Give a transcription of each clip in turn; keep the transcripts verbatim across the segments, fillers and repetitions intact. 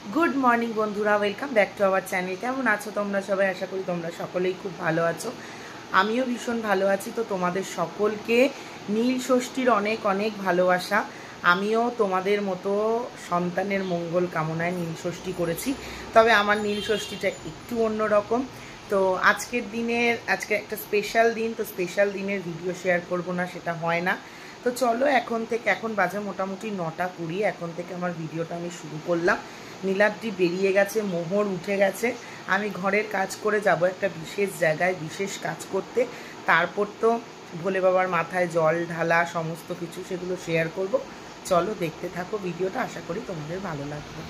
Good morning বন্ধুরা, welcome back to our channel. কেমন আছো তোমরা সবাই? আশা করি তোমরা সকলেই খুব ভালো আছো। আমিও ভীষণ ভালো আছি। তো তোমাদের সকলকে নীল ষষ্ঠীর অনেক অনেক ভালোবাসা। আমিও তোমাদের মতো সন্তানের মঙ্গল কামনায় নীল ষষ্ঠী করেছি, তবে আমার নীল ষষ্ঠীটা একটু অন্যরকম। তো আজকের দিনের আজকে একটা স্পেশাল দিন, তো স্পেশাল দিনের ভিডিও শেয়ার করব না, সেটা হয় না। তো চলো, এখন থেকে এখন বাজে মোটামুটি নটা কুড়ি, এখন থেকে আমার ভিডিওটা আমি শুরু করলাম। নীলাদ্রি বেরিয়ে গেছে, মোহর উঠে গেছে, আমি ঘরের কাজ করে যাব একটা বিশেষ জায়গায় বিশেষ কাজ করতে। তারপর তো ভোলে বাবার মাথায় জল ঢালা সমস্ত কিছু, সেগুলো শেয়ার করব। চলো দেখতে থাকো ভিডিওটা, আশা করি তোমাদের ভালো লাগবে।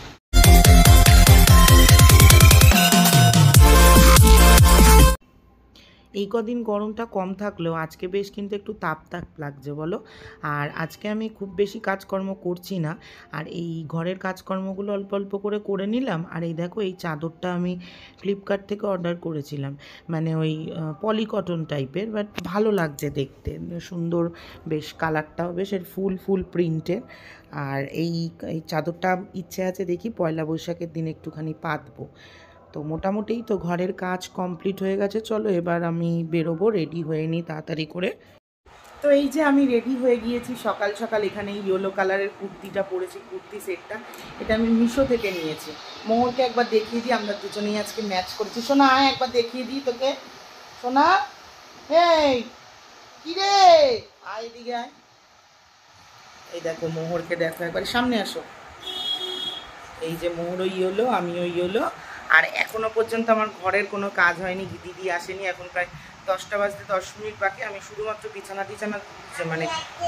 এই কদিন গরমটা কম থাকলেও আজকে বেশ কিন্তু একটু তাপ তাপ লাগছে বলো। আর আজকে আমি খুব বেশি কাজকর্ম করছি না, আর এই ঘরের কাজকর্মগুলো অল্প অল্প করে করে নিলাম। আর এই দেখো, এই চাদরটা আমি ফ্লিপকার্ট থেকে অর্ডার করেছিলাম, মানে ওই পলি কটন টাইপের, বাট ভালো লাগছে দেখতে, সুন্দর বেশ, কালারটাও বেশ, এর ফুল ফুল প্রিন্টের। আর এই এই চাদরটা ইচ্ছে আছে দেখি পয়লা বৈশাখের দিন একটুখানি পাতবো। তো মোটামুটি তো ঘরের কাজ কমপ্লিট হয়ে গেছে, চলো এবার আমি বেরোবো, রেডি হয়ে নিই তাড়াতাড়ি করে। তো এই যে আমি রেডি হয়ে গিয়েছি সকাল সকাল, এখানে এই ইয়েলো কালারের কুর্তিটা পরেছি, কুর্তি সেটটা, এটা আমি মিশো থেকে নিয়েছি। মোহরকে একবার দেখিয়ে দিই, আমরা দুজনেই আজকে ম্যাচ করেছি। শোনা, আয় একবার দেখিয়ে দিই তোকে। শোনা, এই কি রে, আয় এদিকে আয়। এই দেখো মোহরকে দেখো, একবার সামনে আসো। এই যে মোহর ওই ইয়েলো, আমি ওই ইয়েলো। আর এখনো পর্যন্ত আমার ঘরের কোনো কাজ হয়নি, দিদি আসেনি, এখন প্রায় দশটা বাজতে দশ মিনিট বাকি। আমি শুধুমাত্র বিছানা টিছানা মানে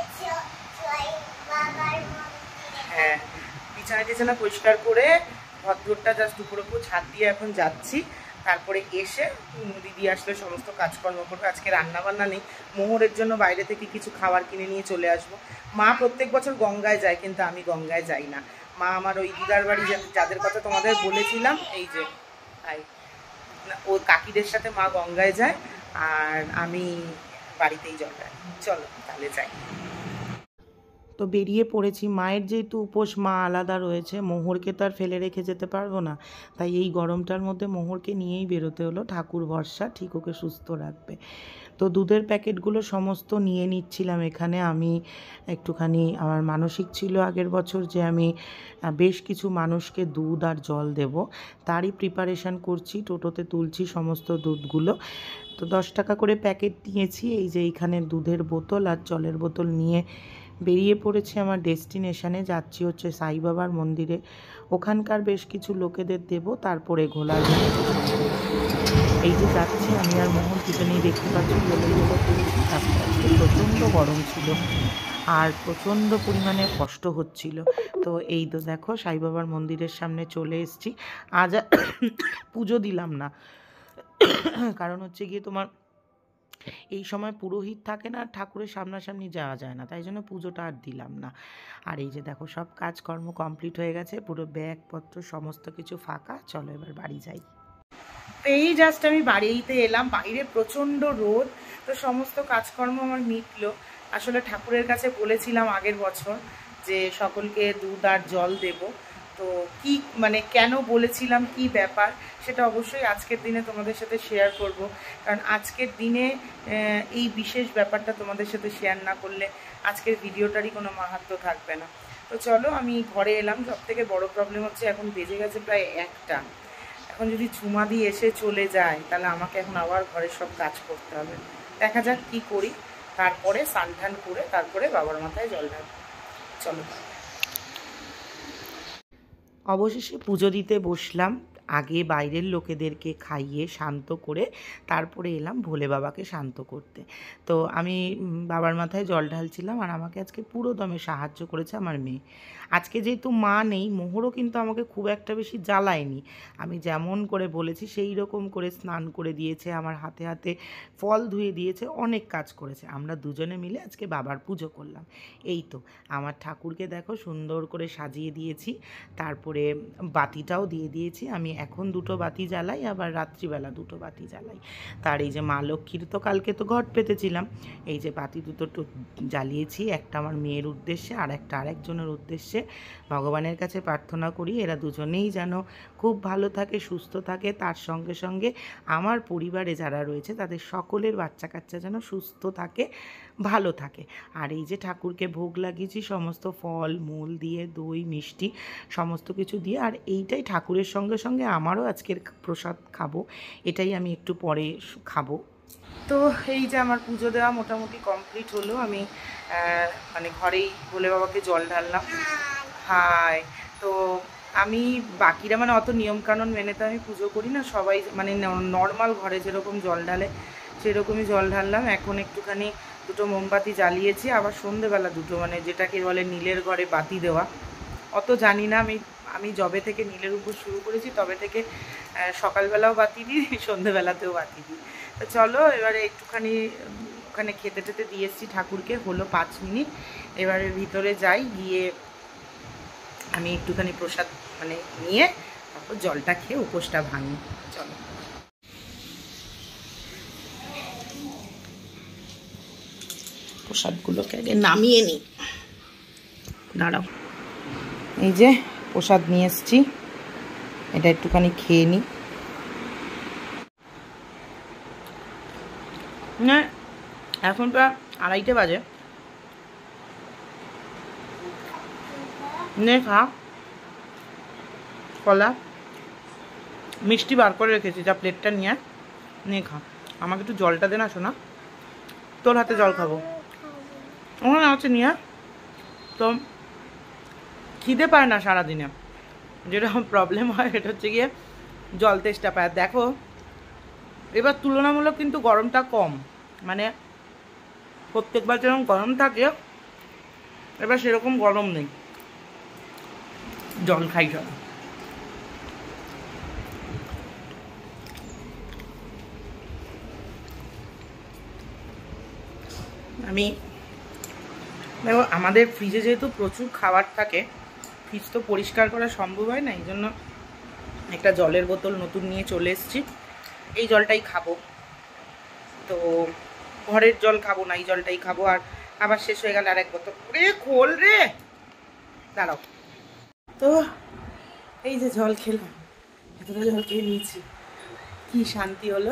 হ্যাঁ বিছানা টিছানা পরিষ্কার করে ঘরদোরটা জাস্ট উপরে উপর ছাদ দিয়ে এখন যাচ্ছি। তারপরে এসে দিদি আসলে সমস্ত কাজকর্ম করবে। আজকে রান্না বান্না নেই, মোহরের জন্য বাইরে থেকে কিছু খাবার কিনে নিয়ে চলে আসবো। মা প্রত্যেক বছর গঙ্গায় যায়, কিন্তু আমি গঙ্গায় যাই না। মা আমার ওই দিদার বাড়ি, যাদের কথা তোমাদের বলেছিলাম, এই যে তাই ও কাকিদের সাথে মা গঙ্গায় যায়, আর আমি বাড়িতেই জল রাখি। চলো তাহলে যাই। তো বেরিয়ে পড়েছি। মায়ের যেহেতু উপোস, মা আলাদা রয়েছে, মোহরকে তো আর ফেলে রেখে যেতে পারবো না, তাই এই গরমটার মধ্যে মোহরকে নিয়েই বেরোতে হলো। ঠাকুর ভরসা, ঠিক ওকে সুস্থ রাখবে। তো দুধের প্যাকেটগুলো সমস্ত নিয়ে নিচ্ছিলাম এখানে। আমি একটুখানি, আমার মানসিক ছিল আগের বছর যে আমি বেশ কিছু মানুষকে দুধ আর জল দেব, তারই প্রিপারেশান করছি। টোটোতে তুলছি সমস্ত দুধগুলো। তো দশ টাকা করে প্যাকেট নিয়েছি। এই যে এইখানে দুধের বোতল আর জলের বোতল নিয়ে বেরিয়ে পড়েছি আমার ডেস্টিনেশানে। যাচ্ছি হচ্ছে সাই বাবার মন্দিরে, ওখানকার বেশ কিছু লোকেদের দেব, তারপরে ঘোলার। এই যে যাচ্ছি আমি আর মোহন, দুজনেই দেখতে পাচ্ছি বলে বলে করেছি। তারপরে আজকে প্রচণ্ড গরম ছিল আর প্রচণ্ড পরিমাণে কষ্ট হচ্ছিল। তো এই তো দেখো সাই বাবার মন্দিরের সামনে চলে এসেছি। আজ পুজো দিলাম না, কারণ হচ্ছে গিয়ে তোমার এই সময় পুরোহিত থাকে না, ঠাকুরের সামনাসামনি যাওয়া যায় না, তাই জন্য পুজোটা আর দিলাম না। আর এই যে দেখো সব কাজকর্ম কমপ্লিট হয়ে গেছে, পুরো ব্যাগপত্র সমস্ত কিছু ফাঁকা। চলো এবার বাড়ি যাই। তো এই জাস্ট আমি বাড়িতে এলাম, বাইরে প্রচণ্ড রোদ। তো সমস্ত কাজকর্ম আমার মিটলো। আসলে ঠাকুরের কাছে বলেছিলাম আগের বছর যে সকলকে দুধ আর জল দেব। তো কি মানে কেন বলেছিলাম, কি ব্যাপার, সেটা অবশ্যই আজকের দিনে তোমাদের সাথে শেয়ার করব। কারণ আজকের দিনে এই বিশেষ ব্যাপারটা তোমাদের সাথে শেয়ার না করলে আজকের ভিডিওটারই কোনো মাহাত্ম্য থাকবে না। তো চলো আমি ঘরে এলাম। সব থেকে বড় প্রবলেম হচ্ছে এখন বেজে গেছে প্রায় একটা। এখন যদি ঝুমা দিয়ে এসে চলে যায়, তাহলে আমাকে এখন আবার ঘরের সব কাজ করতে হবে। দেখা যাক কি করি। তারপরে স্নান টান করে তারপরে বাবার মাথায় জল ঢালবো। চলো, অবশেষে পুজো দিতে বসলাম। আগে বাইরের লোকেদেরকে খাইয়ে শান্ত করে তারপরে এলাম ভোলে বাবাকে শান্ত করতে। তো আমি বাবার মাথায় জল ঢালছিলাম, আর আমাকে আজকে পুরো দমে সাহায্য করেছে আমার মেয়ে। আজকে যেহেতু মা নেই, মোহরও কিন্তু আমাকে খুব একটা বেশি জ্বালায়নি। আমি যেমন করে বলেছি সেই রকম করে স্নান করে দিয়েছে, আমার হাতে হাতে ফল ধুয়ে দিয়েছে, অনেক কাজ করেছে। আমরা দুজনে মিলে আজকে বাবার পুজো করলাম। এই তো আমার ঠাকুরকে দেখো সুন্দর করে সাজিয়ে দিয়েছি, তারপরে বাতিটাও দিয়ে দিয়েছি। আমি এখন দুটো বাতি জ্বালাই, আবার রাত্রিবেলা দুটো বাতি জ্বালাই। তার এই যে মা লক্ষ্মীর তো কালকে তো ঘট পেতেছিলাম, এই যে বাতি দুটো জ্বালিয়েছি, একটা আমার মেয়ের উদ্দেশ্যে আর একটা আরেকজনের উদ্দেশ্যে। ভগবানের কাছে প্রার্থনা করি এরা দুজনেই যেন খুব ভালো থাকে, সুস্থ থাকে, তার সঙ্গে সঙ্গে আমার পরিবারে যারা রয়েছে তাদের সকলের বাচ্চা কাচ্চা যেন সুস্থ থাকে, ভালো থাকে। আর এই যে ঠাকুরকে ভোগ লাগিয়েছি সমস্ত ফল মূল দিয়ে, দই মিষ্টি সমস্ত কিছু দিয়ে। আর এইটাই ঠাকুরের সঙ্গে সঙ্গে আমারও আজকের প্রসাদ খাবো, এটাই আমি একটু পরে খাবো। তো এই যে আমার পুজো দেওয়া মোটামুটি কমপ্লিট হলো। আমি মানে ঘরেই ভোলে বাবাকে জল ঢাললাম। হাই, তো আমি বাকিরা মানে অত নিয়মকানুন মেনে তো আমি পুজো করি না, সবাই মানে নর্মাল ঘরে যেরকম জল ঢালে সেরকমই জল ঢাললাম। এখন একটুখানি দুটো মোমবাতি জ্বালিয়েছি, আবার সন্ধেবেলা দুটো, মানে যেটাকে বলে নীলের ঘরে বাতি দেওয়া। অত জানি না, আমি আমি যবে থেকে নীলের উপর শুরু করেছি তবে থেকে সকালবেলাও বাতি দিই, সন্ধেবেলাতেও বাতি দিই। তো চলো এবারে একটুখানি ওখানে খেতে টেতে দিয়ে এসেছি ঠাকুরকে, হলো পাঁচ মিনিট। এবারে ভিতরে যাই, গিয়ে আমি একটুখানি প্রসাদ মানে নিয়ে তারপর জলটা খেয়ে উপোসটা ভাঙি। চলো প্রসাদগুলোকে আগে নামিয়ে নিই, দাঁড়াও। এই যে প্রসাদ নিয়ে এসছি, এটা একটুখানি খেয়ে নিই। না এখন প্রায় আড়াইটে বাজে, নে খা। কলা মিষ্টি বার করে রেখেছি, যা প্লেটটা নিয়ে নে খা। আমাকে একটু জলটা দে না শোনা, তোর হাতে জল খাবো। ওখানে আছে নিয়ে, তো খিদে পায় না সারাদিনে, যেরকম প্রবলেম হয় এটা হচ্ছে গিয়ে জল তেষ্টা পায়। দেখো এবার তুলনামূলক কিন্তু গরমটা কম, মানে প্রত্যেকবার যেরকম গরম থাকে এবার সেরকম গরম নেই। জল খাই জল। আমি দেখো আমাদের ফ্রিজে যেহেতু প্রচুর খাবার থাকে, ফ্রিজ তো পরিষ্কার করা সম্ভব হয় না, এই জন্য একটা জলের বোতল নতুন নিয়ে চলে এসেছি। এই জলটাই খাবো, তো ঘরের জল খাবো না, এই জলটাই খাবো। আর আবার শেষ হয়ে গেলে আর এক বোতল রে খোল রে, দাঁড়াও। তো এই যে জল খেলাম, এতটা জল খেয়ে নিয়েছি, কি শান্তি হলো।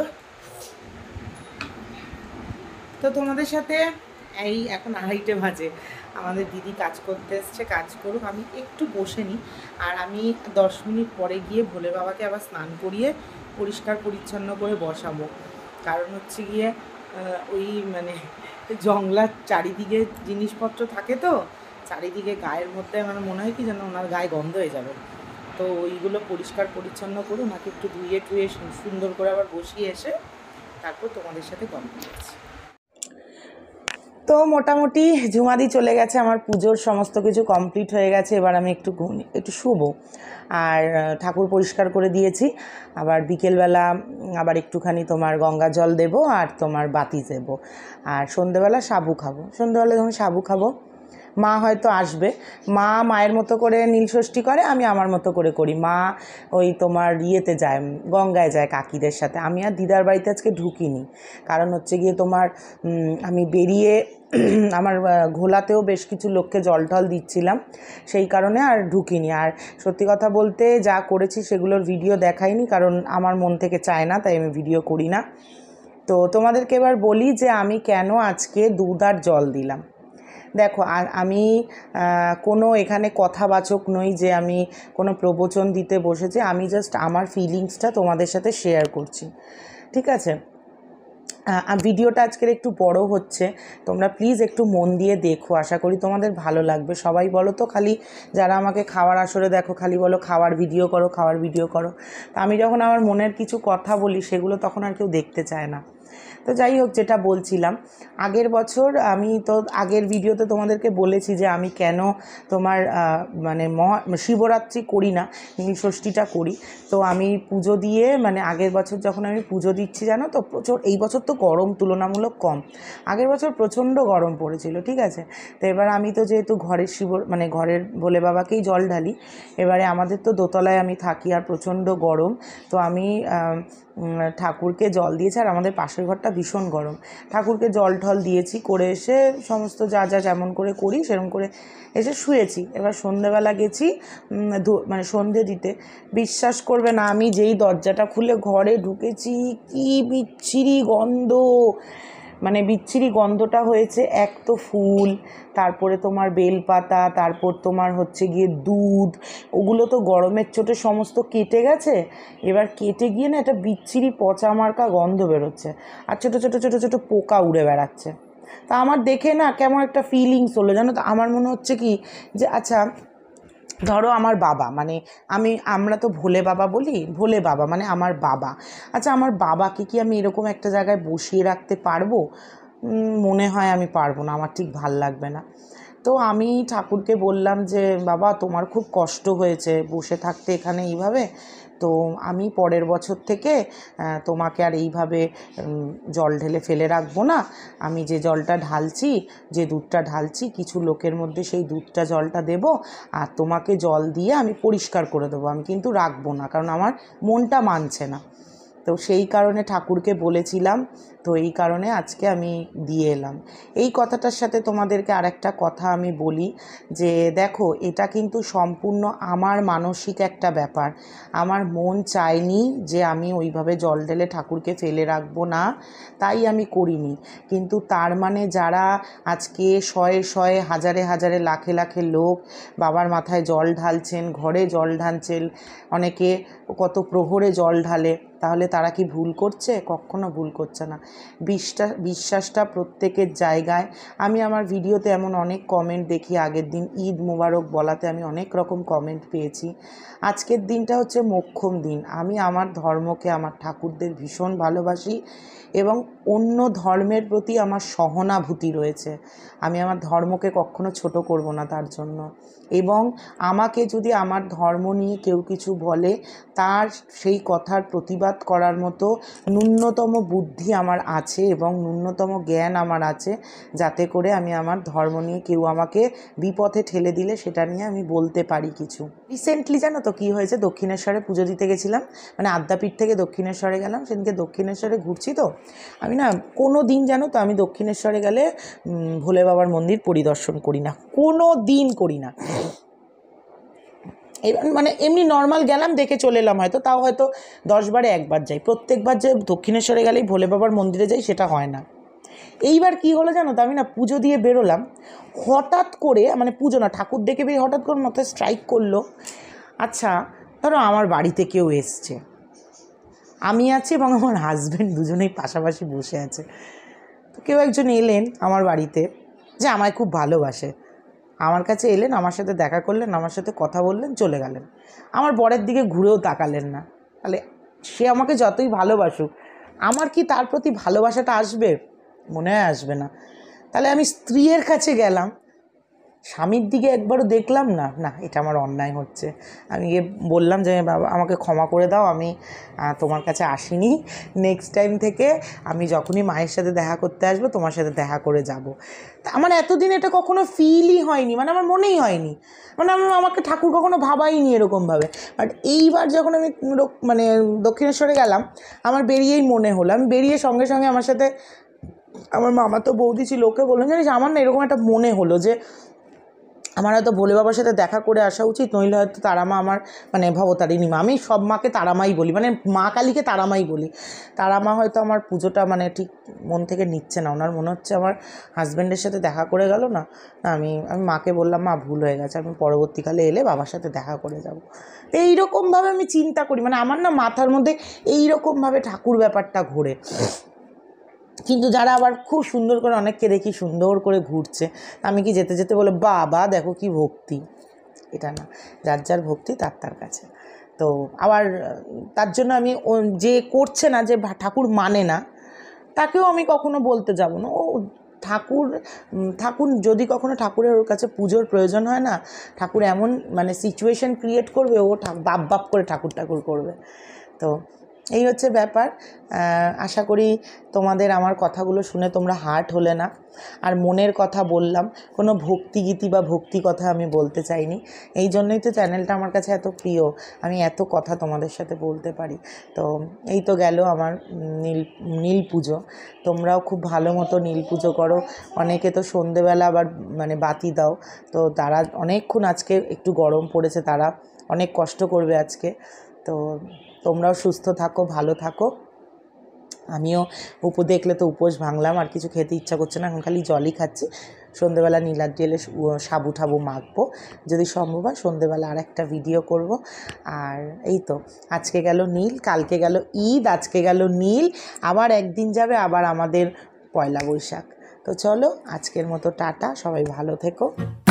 তো তোমাদের সাথে এই এখন আড়াইটে বাজে, আমাদের দিদি কাজ করতে এসছে, কাজ করুক, আমি একটু বসে নিই। আর আমি দশ মিনিট পরে গিয়ে ভোলে বাবাকে আবার স্নান করিয়ে পরিষ্কার পরিচ্ছন্ন করে বসাবো। কারণ হচ্ছে গিয়ে ওই মানে জংলার চারিদিকে জিনিসপত্র থাকে, তো চারিদিকে গায়ের মধ্যে আমার মনে হয় কি যেন ওনার গায়ে গন্ধ হয়ে যাবে। তো ওইগুলো পরিষ্কার পরিচ্ছন্ন করে ওনাকে একটু ধুয়ে টুয়ে সুন্দর করে আবার বসিয়ে এসে তারপর তোমাদের সাথে গল্প করছি। তো মোটামুটি ঝুমাদি চলে গেছে, আমার পুজোর সমস্ত কিছু কমপ্লিট হয়ে গেছে। এবার আমি একটু একটু শুবো। আর ঠাকুর পরিষ্কার করে দিয়েছি, আবার বিকেলবেলা আবার একটুখানি তোমার গঙ্গা জল দেবো আর তোমার বাতি দেবো। আর সন্ধেবেলা সাবু খাবো, সন্ধেবেলা যখন সাবু খাবো মা হয়তো আসবে। মা মায়ের মতো করে নীলষষ্ঠী করে, আমি আমার মতো করে করি। মা ওই তোমার ইয়েতে যায়, গঙ্গায় যায় কাকিদের সাথে। আমি আর দিদার বাড়িতে আজকে ঢুকিনি, কারণ হচ্ছে গিয়ে তোমার আমি বেরিয়ে আমার ঘোলাতেও বেশ কিছু লোককে জল টল দিচ্ছিলাম, সেই কারণে আর ঢুকিনি। আর সত্যি কথা বলতে যা করেছি সেগুলোর ভিডিও দেখাইনি, কারণ আমার মন থেকে চায় না, তাই আমি ভিডিও করি না। তো তোমাদেরকে এবার বলি যে আমি কেন আজকে দুধ আর জল দিলাম। দেখো আর আমি কোনো এখানে কথাবাচক নই যে আমি কোনো প্রবচন দিতে বসেছি, আমি জাস্ট আমার ফিলিংসটা তোমাদের সাথে শেয়ার করছি, ঠিক আছে? ভিডিওটা আজকের একটু বড় হচ্ছে, তোমরা প্লিজ একটু মন দিয়ে দেখো, আশা করি তোমাদের ভালো লাগবে। সবাই বলো তো খালি যারা আমাকে খাওয়ার আসরে দেখো খালি বলো খাওয়ার ভিডিও করো, খাওয়ার ভিডিও করো। তা আমি যখন আমার মনের কিছু কথা বলি সেগুলো তখন আর কেউ দেখতে চায় না। তো যাই হোক, যেটা বলছিলাম, আগের বছর আমি তো আগের ভিডিওতে তোমাদেরকে বলেছি যে আমি কেন তোমার মানে মহা শিবরাত্রি করি না, নীলষষ্ঠীটা করি। তো আমি পুজো দিয়ে মানে আগের বছর যখন আমি পুজো দিচ্ছি জানো তো প্রচুর, এই বছর তো গরম তুলনামূলক কম, আগের বছর প্রচণ্ড গরম পড়েছিল, ঠিক আছে। তো এবার আমি তো যেহেতু ঘরের শিব মানে ঘরের ভোলে বাবাকেই জল ঢালি, এবারে আমাদের তো দোতলায় আমি থাকি আর প্রচণ্ড গরম, তো আমি ঠাকুরকে জল দিয়েছি। আর আমাদের পাশের ঘরটা ভীষণ গরম, ঠাকুরকে জল ঠল দিয়েছি, করে এসে সমস্ত যা যা যেমন করে করি সেরকম করে এসে শুয়েছি। এবার সন্ধেবেলা গেছি মানে সন্ধে দিতে, বিশ্বাস করবে না, আমি যেই দরজাটা খুলে ঘরে ঢুকেছি, কি বিচ্ছিরি গন্ধ, মানে বিচ্ছিরি গন্ধটা হয়েছে। এক তো ফুল, তারপরে তোমার বেলপাতা, তারপর তোমার হচ্ছে গিয়ে দুধ, ওগুলো তো গরমের চোটে সমস্ত কেটে গেছে। এবার কেটে গিয়ে না একটা বিচ্ছিরি পচা মার্কা গন্ধ বেরোচ্ছে, আর ছোটো ছোটো ছোটো ছোটো পোকা উড়ে বেড়াচ্ছে। তা আমার দেখে না কেমন একটা ফিলিংস হলো জানো তো, আমার মনে হচ্ছে কি যে আচ্ছা ধরো আমার বাবা, মানে আমি আমরা তো ভোলে বাবা বলি, ভোলে বাবা মানে আমার বাবা, আচ্ছা আমার বাবাকে কি আমি এরকম একটা জায়গায় বসিয়ে রাখতে পারবো? মনে হয় আমি পারবো না, আমার ঠিক ভাল লাগবে না। তো আমি ঠাকুরকে বললাম যে বাবা তোমার খুব কষ্ট হয়েছে বসে থাকতে এখানে এইভাবে, তো আমি পরের বছর থেকে তোমাকে আর এইভাবে জল ঢেলে ফেলে রাখবো না, আমি যে জলটা ঢালছি, যে দুধটা ঢালছি, কিছু লোকের মধ্যে সেই দুধটা জলটা দেব, আর তোমাকে জল দিয়ে আমি পরিষ্কার করে দেবো, আমি কিন্তু রাখবো না, কারণ আমার মনটা মানছে না। তো সেই কারণে ঠাকুরকে বলেছিলাম, তো এই কারণে আজকে আমি দিয়ে এলাম। এই কথাটার সাথে তোমাদেরকে আরেকটা কথা আমি বলি যে দেখো, এটা কিন্তু সম্পূর্ণ আমার মানসিক একটা ব্যাপার, আমার মন চায়নি যে আমি ওইভাবে জল ঢেলে ঠাকুরকে ফেলে রাখবো না, তাই আমি করিনি। কিন্তু তার মানে যারা আজকে শয়ে শয়ে হাজারে হাজারে লাখে লাখে লোক বাবার মাথায় জল ঢালছেন, ঘরে জল ঢালছেন, অনেকে কত প্রহরে জল ঢালে, তাহলে তারা কি ভুল করছে? কখনো ভুল করছে না। বিশ্বাস বিশ্বাসটা প্রত্যেকের জায়গায়। আমি আমার ভিডিওতে এমন অনেক কমেন্ট দেখি, আগের দিন ঈদ মোবারক বলাতে আমি অনেক রকম কমেন্ট পেয়েছি। আজকের দিনটা হচ্ছে মোক্ষম দিন। আমি আমার ধর্মকে, আমার ঠাকুরদের ভীষণ ভালোবাসি এবং অন্য ধর্মের প্রতি আমার সহানুভূতি রয়েছে। আমি আমার ধর্মকে কখনো ছোট করব না তার জন্য। এবং আমাকে যদি আমার ধর্ম নিয়ে কেউ কিছু বলে, তার সেই কথার প্রতিবাদ করার মতো ন্যূনতম বুদ্ধি আমার আছে এবং ন্যূনতম জ্ঞান আমার আছে, যাতে করে আমি আমার ধর্ম নিয়ে কেউ আমাকে বিপথে ঠেলে দিলে সেটা নিয়ে আমি বলতে পারি কিছু। রিসেন্টলি জানো তো কী হয়েছে, দক্ষিণেশ্বরে পুজো দিতে গেছিলাম, মানে আদ্যাপীঠ থেকে দক্ষিণেশ্বরে গেলাম, সেদিনকে দক্ষিণেশ্বরে ঘুরছি। তো আমি না কোনো দিন জানো তো আমি দক্ষিণেশ্বরে গেলে ভোলে বাবার মন্দির পরিদর্শন করি না, কোনো দিন করি না। এবার মানে এমনি নর্মাল গেলাম, দেখে চলে এলাম, হয়তো তাও হয়তো দশবারে একবার যাই, প্রত্যেকবার যে দক্ষিণেশ্বরে গেলেই ভোলে বাবার মন্দিরে যাই সেটা হয় না। এইবার কি হলো জানো তো, আমি না পুজো দিয়ে বেরোলাম, হঠাৎ করে মানে পুজো না ঠাকুর দেখে বেরিয়ে হঠাৎ করে মাথায় স্ট্রাইক করলো, আচ্ছা ধরো আমার বাড়িতে কেউ এসছে, আমি আছি এবং আমার হাজব্যান্ড, দুজনেই পাশাপাশি বসে আছে। তো কেউ একজন এলেন আমার বাড়িতে, যে আমায় খুব ভালোবাসে, আমার কাছে এলেন, আমার সাথে দেখা করলেন, আমার সাথে কথা বললেন, চলে গেলেন, আমার বরের দিকে ঘুরেও তাকালেন না। তাহলে সে আমাকে যতই ভালোবাসুক, আমার কি তার প্রতি ভালোবাসাটা আসবে? মনে হয় আসবে না। তাহলে আমি স্ত্রীর কাছে গেলাম, স্বামীর দিকে একবারও দেখলাম না, না এটা আমার অন্যায় হচ্ছে। আমি গিয়ে বললাম যে বাবা আমাকে ক্ষমা করে দাও, আমি তোমার কাছে আসিনি, নেক্সট টাইম থেকে আমি যখনই মায়ের সাথে দেখা করতে আসবো তোমার সাথে দেখা করে যাব। তা আমার এতদিন এটা কখনো ফিলই হয়নি, মানে আমার মনেই হয়নি, মানে আমি আমাকে ঠাকুর কখনো ভাবাইনি এরকমভাবে। বাট এইবার যখন আমি মানে দক্ষিণেশ্বরে গেলাম, আমার বেরিয়েই মনে হলো, আমি বেরিয়ে সঙ্গে সঙ্গে আমার সাথে আমার মামা তো বৌদি ছিল, ওকে বললাম জানিস আমার না এরকম একটা মনে হলো যে আমার হয়তো ভোলে বাবার সাথে দেখা করে আসা উচিত, নইলে হয়তো তারামা আমার মানে ভবতারিণী মা, আমি সব মাকে তারামাই বলি, মানে মা কালীকে তারামাই বলি, তারামা হয়তো আমার পুজোটা মানে ঠিক মন থেকে নিচ্ছে না, ওনার মনে হচ্ছে আমার হাজব্যান্ডের সাথে দেখা করে গেল না, আমি আমি মাকে বললাম মা ভুল হয়ে গেছে, আমি পরবর্তীকালে এলে বাবার সাথে দেখা করে যাব। তো এইরকমভাবে আমি চিন্তা করি, মানে আমার না মাথার মধ্যে এইরকমভাবে ঠাকুর ব্যাপারটা ঘোরে। কিন্তু যারা আবার খুব সুন্দর করে, অনেককে দেখি সুন্দর করে ঘুরছে, আমি কি যেতে যেতে বলে বাবা দেখো কি ভক্তি, এটা না, যার যার ভক্তি তার তার কাছে। তো আবার তার জন্য আমি যে করছে না, যে ঠাকুর মানে না, তাকেও আমি কখনো বলতে যাব না। ও ঠাকুর ঠাকুর যদি কখনো ঠাকুরের ওর কাছে পুজোর প্রয়োজন হয় না, ঠাকুর এমন মানে সিচুয়েশন ক্রিয়েট করবে, ও বাপ বাপ করে ঠাকুর ঠাকুর করবে। তো এই হচ্ছে ব্যাপার। আশা করি তোমাদের আমার কথাগুলো শুনে তোমরা হার্ট হলে না। আর মনের কথা বললাম, কোনো ভক্তিগীতি বা ভক্তি কথা আমি বলতে চাইনি। এই জন্যই তো চ্যানেলটা আমার কাছে এত প্রিয়, আমি এত কথা তোমাদের সাথে বলতে পারি। তো এই তো গেল আমার নীল নীল পুজো। তোমরাও খুব ভালো মতো নীল পুজো করো। অনেকে তো সন্ধেবেলা আবার মানে বাতি দাও, তো তারা অনেকক্ষণ, আজকে একটু গরম পড়েছে, তারা অনেক কষ্ট করবে আজকে। তো তোমরাও সুস্থ থাকো, ভালো থাকো। আমিও উপো দেখলে তো উপোস ভাঙলাম, আর কিছু খেতে ইচ্ছা করছে না, এখন খালি জলই খাচ্ছি। সন্ধেবেলা নীলাদ্রি এলে সাবু ঠাবু মাখবো, যদি সম্ভব হয় সন্ধেবেলা আর একটা ভিডিও করব। আর এই তো আজকে গেল নীল, কালকে গেল ঈদ, আজকে গেল নীল, আবার একদিন যাবে আবার আমাদের পয়লা বৈশাখ। তো চলো আজকের মতো টাটা, সবাই ভালো থেকো।